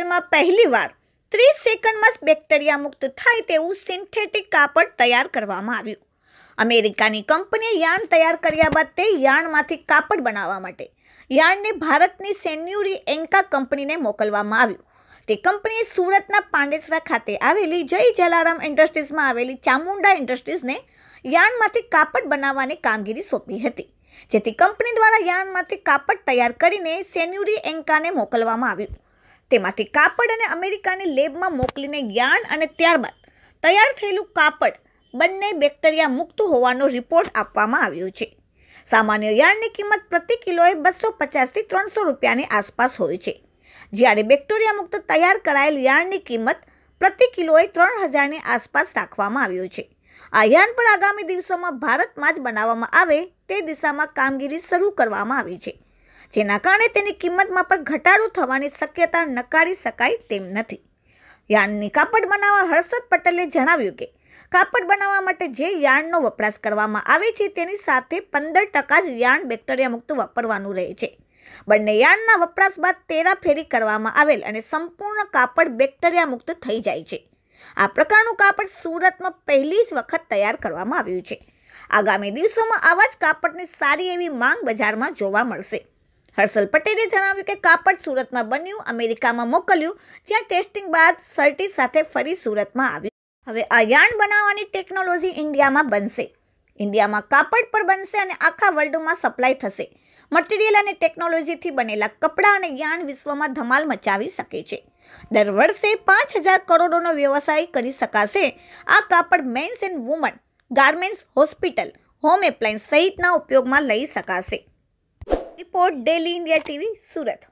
में पहली वार 30 सेकंड में बेक्टेरिया मुक्त थाय तेवुं सिंथेटिक कापड़ तैयार करवामां आव्युं। अमेरिकानी कंपनीए यार्न तैयार कर्या बाद ते यार्नमांथी कापड़ बनाववा माटे यार्नने भारतनी सेन्यूरी एंका कंपनीने मोकलवामां आव्युं। ते कंपनीए सूरतना પાંડેસરા खाते आवेली जय जलाराम इंडस्ट्रीज में आवेली चामुंडा इंडस्ट्रीज ने यार्नमांथी कापड़ बनाववानी कामगीरी सोंपी हती, जेथी कंपनी द्वारा यार्नमांथी कापड़ तैयार करीने सेन्यूरी एंकाने मोकलवामां आव्युं। तेमांथी कापड़ अने अमेरिकानी लेबमां मोकलीने यार्न अने त्यारबाद तैयार थयेलुं कापड़ बंने बेक्टेरिया मुक्त होवानो रिपोर्ट आपवामां आव्यो छे। सामान्य यार्ननी किंमत प्रति किलोए 250 થી 300 રૂપિયાની आसपास होय छे, ज्यारे बेक्टेरिया मुक्त तैयार करायेल यार्ननी किंमत प्रति किलोए 3000 ની आसपास राखवामां आव्यो छे। आ यार्न पर आगामी दिवसोमां भारतमां ज बनाववामां आवे ते दिशामां कामगीरी शरू करवामां आवी छे, जेना कारणे तेनी किंमतमां पण घटाडो थवानी शक्यता नकारी शकाय तेम नथी। यार्ननी कापड़ बनाववा हर्षद पटेले जणाव्युं के कापड़ बनाववा माटे जे यार्ननो वपराश करवामां आवे छे तेनी साथे 15% ज यार्न बेक्टेरिया मुक्त वापरवानुं रहे छे। बंने यार्नना वपराश बाद तेरा फेरी करवामां आवेल अने संपूर्ण कापड़ बेक्टेरिया मुक्त थई जाय छे। आ प्रकारनुं कापड़ सूरतमां पहली ज वखत तैयार करवामां आव्युं छे। आगामी दिवसोमां आवा ज कापड़नी सारी एवी मांग बजारमां जोवा मळशे। हर्षल पटेले जणाव्युं के कापड़ सूरतमां बन्युं, अमेरिकामां मोकल्युं, ज्यां टेस्टिंग बाद सर्टी साथे फरी सूरतमां आव्युं। हवे आ यार्न बनाववानी टेक्नोलॉजी इंडियामां बनशे। इंडियामां कापड़ पर बनशे अने आखा वर्ल्डमां सप्लाय थशे। मटीरियल अने टेक्नोलॉजीथी बनेला कपड़ा अने यार्न विश्वमां धमाल मचावी शके छे। दर वर्षे 5000 करोड़नो व्यवसाय करी शकाशे। आ कापड़ men's and women garments, hospital, home appliance सहितना उपयोगमां लई शकाशे। Report daily India TV Surat.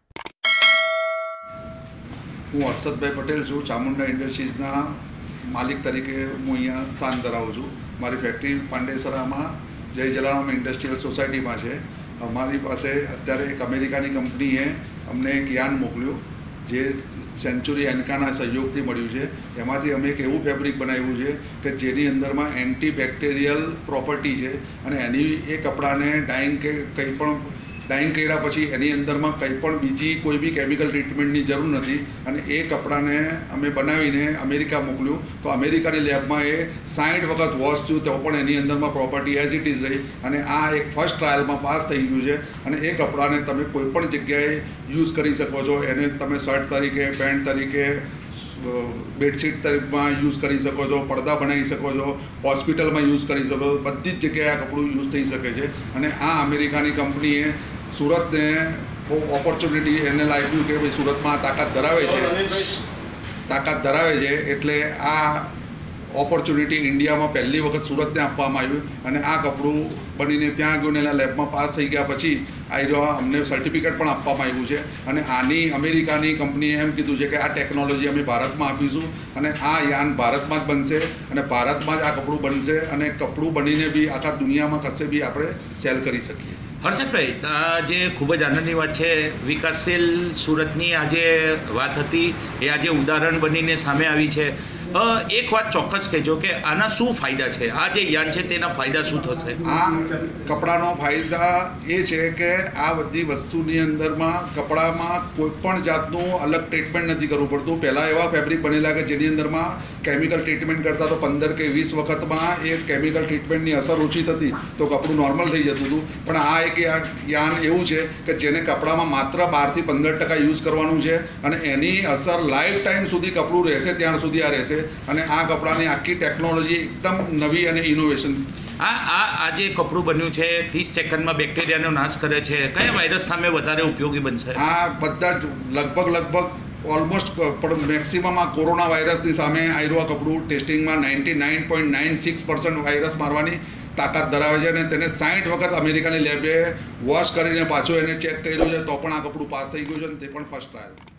हूँ हर्षदभाई पटेल छूँ। चामुंडा इंडस्ट्रीजना मालिक तरीके हूँ अँ स्थान धरावुं छूँ। मारी फैक्टरी પાંડેસરામાં जय जलाराम इंडस्ट्रियल सोसायटी में है। अमारी पास अत्यारे एक अमेरिकानी कंपनीए अमने एक यार्न मोकल्युं जे सेंचुरी एनकाना सहयोगथी मळ्युं छे। एमांथी अमे एक एवुं फेब्रिक बनाव्युं छे के जेनी अंदरमां एंटी बेक्टेरियल प्रॉपर्टी छे अने एनी ए कपड़ाने डाइंग के कंई पण डाइंग कर्या पछी एनी अंदरमां कंई पण बीजी कोई बी केमिकल ट्रीटमेंटनी जरूर नथी अने ए कपड़ाने अमे बनावीने अमेरिका मोकल्युं तो अमेरिकानी लेबमां ए 60 वखत वॉश थयुं तो पण एनी अंदरमां प्रॉपर्टी एज इट इज रही अने आ एक फर्स्ट ट्रायलमां पास थई गयुं छे अने ए कपड़ाने तमे कोईपण जग्याए यूज करी शको छो। एने तमे शर्ट तरीके, पेન્ટ तरीके, बेडशीट तरीके यूज करी सको छो, पड़दा बनावी सको छो, हॉस्पिटल में यूज करी सको, बधी ज जगह आ कपड़ू यूज थी सके छे। अने आ अमेरिकानी कंपनीए सूरत ने बहुत ऑपॉर्च्युनिटी एने लाग्युं के भाई सूरत में ताकत धरावे छे एटले आ ऑपॉर्च्युनिटी इंडिया में पहली वखत सूरत ने आपवामां आव्युं अने आ कपड़ू बनीने त्यां गयुं एना लेब में पास थई गया पछी आयरो अमने सर्टिफिकेट पण आपवामां आव्युं छे अने आनी अमेरिकानी कंपनीए एम कीधुं छे के आ टेक्नोलॉजी अमे भारत में आपीशुं अने आ यार्न भारत में ज बनशे अने भारत में ज आ कपड़ू बनशे अने कपड़ू बनीने बी आखा दुनिया में कशे बी आपणे सेल करी सकीए। हर्षदभाई आज खूब ज आनंदनी बात है। विकासशील सूरतनी आज बात थी ए आज उदाहरण बनीने सामे आवी है। एक बात चौक्कस कहो कि आना शू फायदा है, आ जे यार्न है तेना फायदा शू थशे? आ कपड़ानो फायदा ए छे के आ बधी वस्तुनी अंदरमां कपड़ामां कोईपण जातनुं अलग ट्रीटमेंट नहीं करवुं पड़तुं। पहला एवा फैब्रिक बनेला के जेनी अंदरमां केमिकल ट्रीटमेंट करता तो 15 के 20 वखत में एक केमिकल ट्रीटमेंटनी असर ओછી थती तो कपड़ू नॉर्मल थी जतुं हतुं। पण आ एक यार्न एवुं छे के जेने कपड़ामां मात्र 12 થી 15% यूज करवानुं छे अने एनी असर लाइफ टाइम सुधी कपड़ू रहेशे त्यां सुधी आ रहेशे अने आ कपड़ानी आखी टेक्नोलॉजी एकदम नवी अने इनोवेशन। आज कपड़ू बन्युं छे 30 सेकंड में बेक्टेरियानो नाश करे छे, कया वायरस सामे वधारे उपयोगी बनशे? आ बधा लगभग ऑलमोस्ट मैक्सिमम आ कोरोना वायरस सामे आयरो आ कपड़ू टेस्टिंग में 99.96% वायरस मारवानी ताकत धरावे छे अने तेने 60 वखत अमेरिकानी लेबे वॉश करीने पाछो एने चेक कर्युं छे तो पण आ कपड़ू पास थई गयुं छे अने ते पण फर्स्ट ट्रायल।